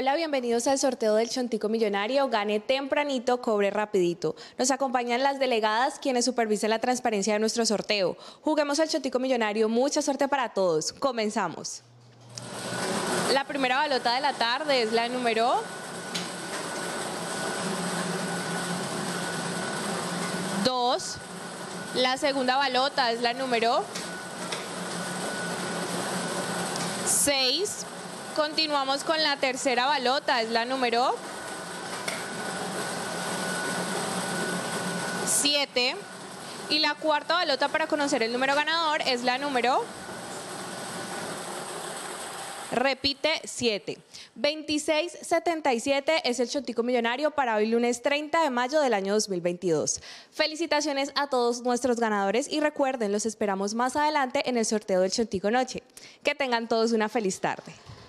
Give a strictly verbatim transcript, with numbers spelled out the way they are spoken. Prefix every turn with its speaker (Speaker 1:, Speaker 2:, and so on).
Speaker 1: Hola, bienvenidos al sorteo del Chontico Millonario. Gane tempranito, cobre rapidito. Nos acompañan las delegadas quienes supervisan la transparencia de nuestro sorteo. Juguemos al Chontico Millonario. Mucha suerte para todos. Comenzamos. La primera balota de la tarde es la número dos. La segunda balota es la número seis. Continuamos con la tercera balota, es la número siete. Y la cuarta balota para conocer el número ganador es la número, repite, siete. veintiséis setenta y siete es el Chontico Millonario para hoy lunes treinta de mayo del año dos mil veintidós. Felicitaciones a todos nuestros ganadores y recuerden, los esperamos más adelante en el sorteo del Chontico Noche. Que tengan todos una feliz tarde.